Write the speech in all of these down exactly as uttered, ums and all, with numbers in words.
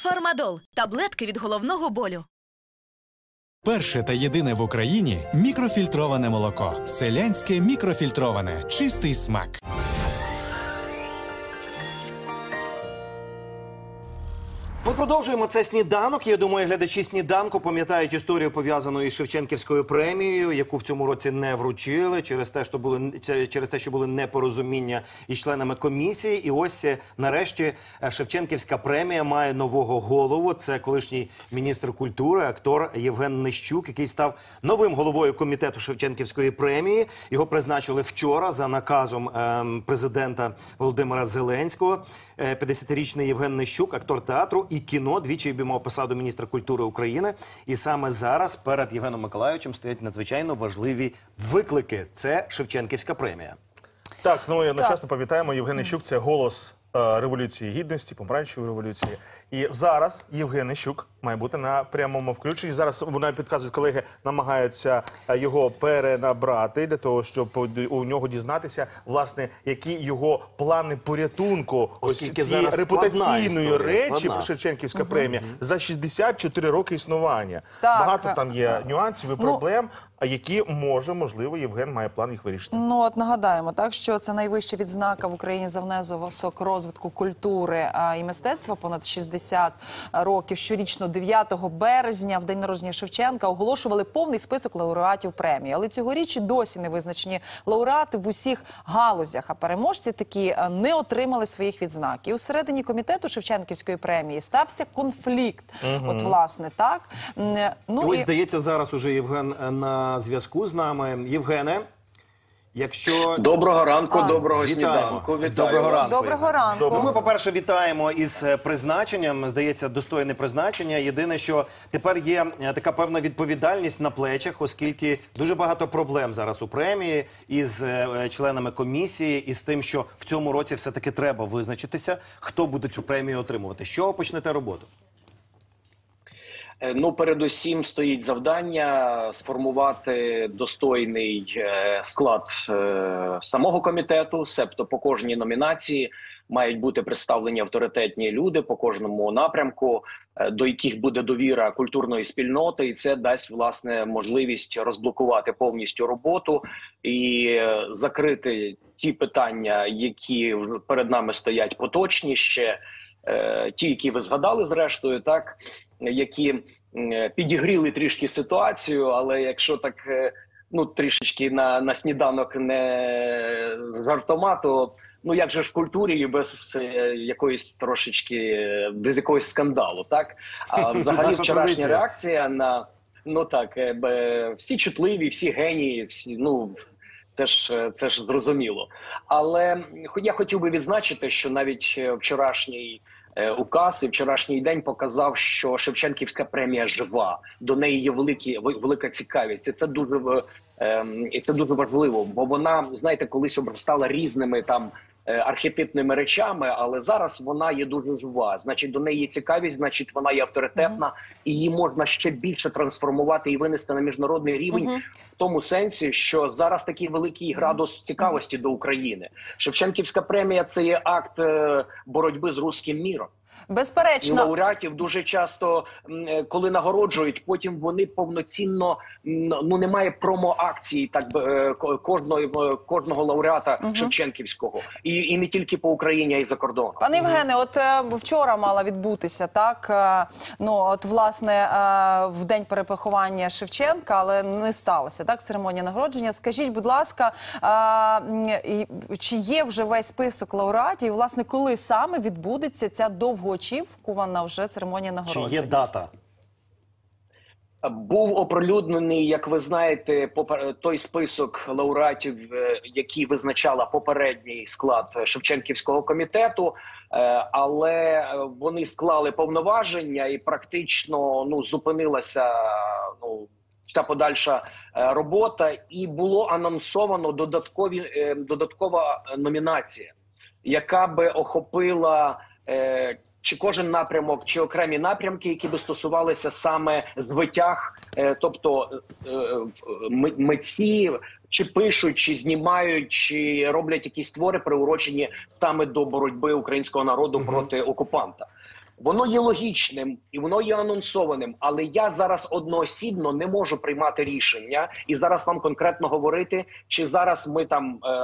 Фармадол – таблетки від головного болю. Перше та єдине в Україні мікрофільтроване молоко. Селянське мікрофільтроване. Чистий смак. Ми продовжуємо це сніданок. Я думаю, глядачі сніданку пам'ятають історію, пов'язану із Шевченківською премією, яку в цьому році не вручили через те, що були через те, що були непорозуміння із членами комісії. І ось нарешті Шевченківська премія має нового голову. Це колишній міністр культури, актор Євген Нищук, який став новим головою комітету Шевченківської премії. Його призначили вчора за наказом ем, президента Володимира Зеленського. п'ятдесятирічний Євген Нищук, актор театру і кіно, двічі обіймав посаду міністра культури України. І саме зараз перед Євгеном Миколайовичем стоять надзвичайно важливі виклики. Це Шевченківська премія. Так, ну і одночасно пам'ятаємо, Євген Нищук – це голос е, Революції Гідності, Помаранчевої революції. І зараз Євген Нищук має бути на прямому включенні. Зараз, вона підказують, колеги намагаються його перенабрати для того, щоб у нього дізнатися, власне, які його плани порятунку ось цієї репутаційної речі Шевченківська премія за шістдесят чотири роки існування. Так. Багато там є нюансів і проблем, а які може, можливо, Євген має план їх вирішити. Ну, от нагадаємо, так, що це найвища відзнака в Україні за внесок розвитку культури а, і мистецтва, понад шістдесят років. Щорічно дев'ятого березня, в день народження Шевченка, оголошували повний список лауреатів премії. Але цьогоріч і досі не визначені лауреати в усіх галузях, а переможці такі не отримали своїх відзнак. І усередині комітету Шевченківської премії стався конфлікт. Угу. От, власне, так. Ну, і ось, і... здається, зараз уже Євген на зв'язку з нами. Євгене, якщо... Доброго ранку, а, доброго вітаємо. сніданку. Вітаю Доброго вас. ранку. Доброго ранку. Ну, ми, по-перше, вітаємо із призначенням. Здається, достойне призначення. Єдине, що тепер є така певна відповідальність на плечах, оскільки дуже багато проблем зараз у премії із членами комісії, і з тим, що в цьому році все-таки треба визначитися, хто буде цю премію отримувати. З чого почнете роботу? Ну, передусім стоїть завдання сформувати достойний е, склад е, самого комітету, себто по кожній номінації мають бути представлені авторитетні люди по кожному напрямку, е, до яких буде довіра культурної спільноти, і це дасть, власне, можливість розблокувати повністю роботу і е, закрити ті питання, які перед нами стоять поточні ще, е, ті, які ви згадали зрештою, так, які підігріли трішки ситуацію, але якщо так, ну, трішечки на, на сніданок не з жартома, то, ну, як же ж в культурі і без якоїсь трошечки, без якогось скандалу, так? А взагалі вчорашня реакція на, ну так, всі чутливі, всі генії, всі, ну, це ж, це ж зрозуміло. Але я хотів би відзначити, що навіть вчорашній указ і вчорашній день показав, що Шевченківська премія жива, до неї є великі, велика цікавість. І це дуже, і це дуже важливо, бо вона, знаєте, колись обростала різними там архетипними речами, але зараз вона є дуже жива. Значить, до неї є цікавість, значить, вона є авторитетна, mm-hmm. і її можна ще більше трансформувати і винести на міжнародний рівень, mm-hmm. в тому сенсі, що зараз такий великий градус цікавості mm-hmm. до України. Шевченківська премія – це є акт боротьби з руським міром. Безперечно. Лауреатів дуже часто, коли нагороджують, потім вони повноцінно, ну, немає промо-акції так, кожного, кожного лауреата угу. Шевченківського. І, і не тільки по Україні, а й за кордоном. Пане Євгене, от вчора мала відбутися, так, ну, от, власне, в день перепоховання Шевченка, але не сталося, так, церемонія нагородження. Скажіть, будь ласка, чи є вже весь список лауреатів, і, власне, коли саме відбудеться ця довго очікувана вже церемонія нагородження? Чи є дата? Був оприлюднений, як ви знаєте, той список лауреатів, який визначала попередній склад Шевченківського комітету, але вони склали повноваження і практично, ну, зупинилася, ну, вся подальша робота, і було анонсовано додаткові, додаткова номінація, яка би охопила чи кожен напрямок, чи окремі напрямки, які би стосувалися саме звитяг, тобто митці, чи пишуть, чи знімають, чи роблять якісь твори, приурочені саме до боротьби українського народу mm-hmm. проти окупанта. Воно є логічним і воно є анонсованим, але я зараз одноосібно не можу приймати рішення і зараз вам конкретно говорити, чи зараз ми там е-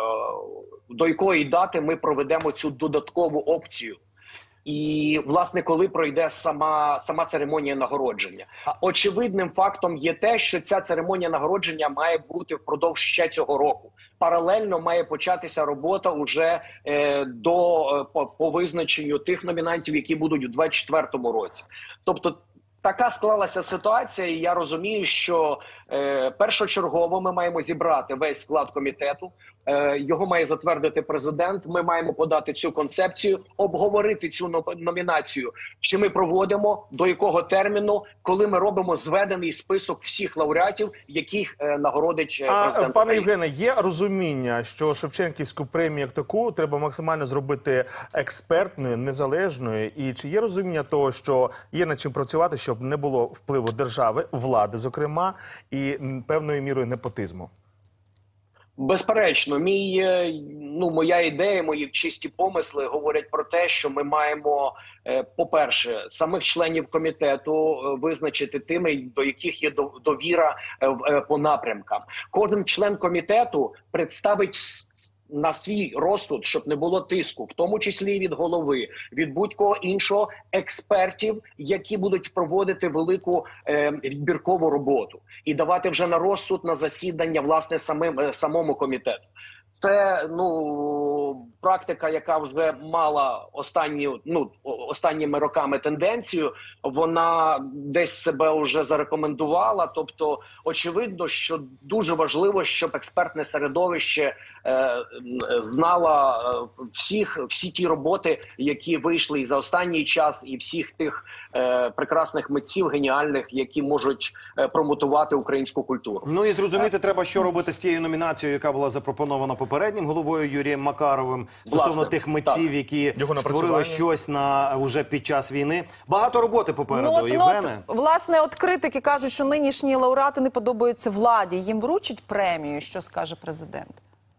до якої дати ми проведемо цю додаткову опцію. І, власне, коли пройде сама, сама церемонія нагородження. Очевидним фактом є те, що ця церемонія нагородження має бути впродовж ще цього року. Паралельно має початися робота уже е, до, е, по, по визначенню тих номінантів, які будуть в двадцять четвертому році. Тобто, така склалася ситуація, і я розумію, що е, першочергово ми маємо зібрати весь склад комітету, е, його має затвердити президент, ми маємо подати цю концепцію, обговорити цю номінацію, чи ми проводимо, до якого терміну, коли ми робимо зведений список всіх лауреатів, яких е, нагородить е, А, президент пане України. Євгене, є розуміння, що Шевченківську премію як таку треба максимально зробити експертною, незалежною? І чи є розуміння того, що є над чим працювати, щоб не було впливу держави, влади, зокрема, і м, певною мірою непотизму? Безперечно, мій, е, ну, моя ідея, мої чисті помисли говорять про те, що ми маємо, е, по-перше, самих членів комітету е, визначити тими, до яких є дов- довіра е, в- е, по напрямкам. Кожен член комітету представить с- с- на свій розсуд, щоб не було тиску, в тому числі і від голови, від будь-кого іншого, експертів, які будуть проводити велику е, відбіркову роботу і давати вже на розсуд на засідання власне самим е, самому комітету. Це ну практика, яка вже мала останні ну о- останніми роками тенденцію. Вона десь себе вже зарекомендувала. Тобто, очевидно, що дуже важливо, щоб експертне середовище е, знало е, всіх всі ті роботи, які вийшли і за останній час, і всіх тих е, прекрасних митців, геніальних, які можуть е, промотувати українську культуру. Ну і зрозуміти треба, що робити з тією номінацією, яка була запропонована попереднім головою Юрієм Макаровим, стосовно Власне, тих митців, так. які Його створили напрацювання. щось на уже під час війни. Багато роботи попереду, Ну, от, ну, Євгене. от, власне, от критики кажуть, що нинішні лауреати не подобаються владі. Їм вручать премію, що скаже президент?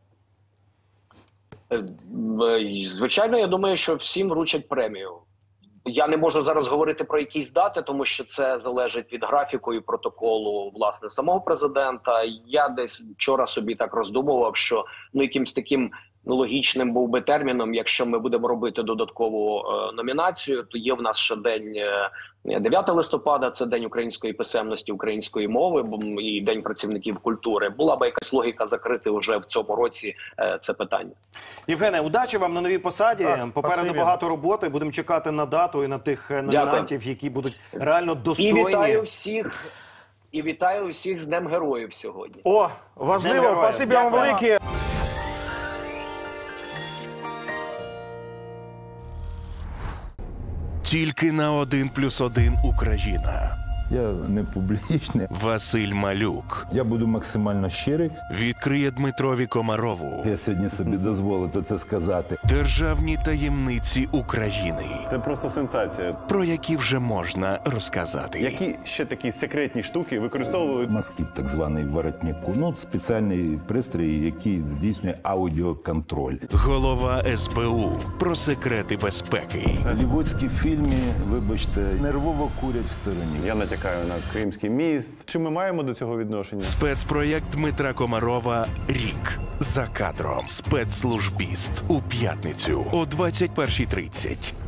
Е, е, Звичайно, я думаю, що всім вручать премію. Я не можу зараз говорити про якісь дати, тому що це залежить від графіку і протоколу власне самого президента. Я десь вчора собі так роздумував, що ну якимсь таким логічним був би терміном, якщо ми будемо робити додаткову е, номінацію, то є в нас ще день е, дев'ятого листопада, це День української писемності, української мови бо- і День працівників культури. Була би якась логіка закрити вже в цьому році е, це питання. Євгене, удачі вам на новій посаді. Так, Попереду спасибі. багато роботи. Будемо чекати на дату і на тих е, номінантів, які будуть реально І достойні. вітаю всіх, і вітаю всіх з Днем Героїв сьогодні. О, З важливо, Днем Героя. спасибі вам Дякую. велике. Тільки на один плюс один Україна. Я не публічний. Василь Малюк Я буду максимально щирий. відкриє Дмитрові Комарову Я сьогодні собі дозволив це сказати. державні таємниці України, Це просто сенсація. про які вже можна розказати. Які ще такі секретні штуки використовують? Масків, так званий воротнику. Ну, спеціальний пристрій, який здійснює аудіоконтроль. Голова ес бе у про секрети безпеки. Голлівудські фільми, вибачте, нервово курять в стороні. Я натякаю на Кримський міст. Чи ми маємо до цього відношення? Спецпроєкт Дмитра Комарова «Рік за кадром». Спецслужбіст у п'ятницю о двадцять першій тридцять